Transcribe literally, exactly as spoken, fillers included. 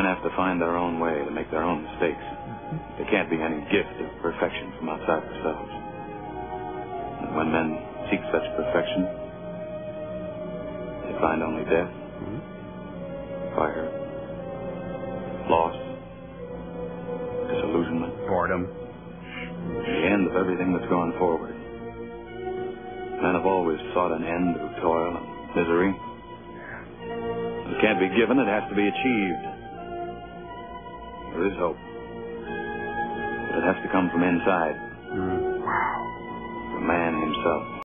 have to find their own way to make their own mistakes. There can't be any gift of perfection from outside themselves. And when men seek such perfection, they find only death, mm-hmm. fire, loss, disillusionment, boredom, the end of everything that's gone forward. Men have always sought an end through toil and misery. It can't be given, it has to be achieved. There is hope. But it has to come from inside. Mm. Wow. The man himself.